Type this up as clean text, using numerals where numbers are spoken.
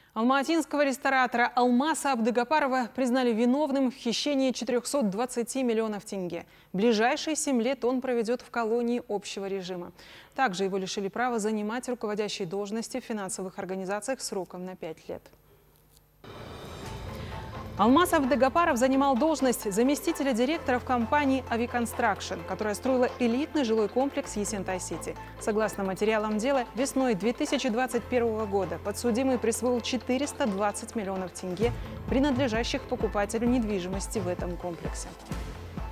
Алма-Атинского ресторатора Алмаса Абдыгапарова признали виновным в хищении 420 миллионов тенге. Ближайшие 7 лет он проведет в колонии общего режима. Также его лишили права занимать руководящие должности в финансовых организациях сроком на 5 лет. Алмас Абдыгапаров занимал должность заместителя директора в компании «Авиконстракшн», которая строила элитный жилой комплекс Есентай-Сити. Согласно материалам дела, весной 2021 года подсудимый присвоил 420 миллионов тенге, принадлежащих покупателю недвижимости в этом комплексе.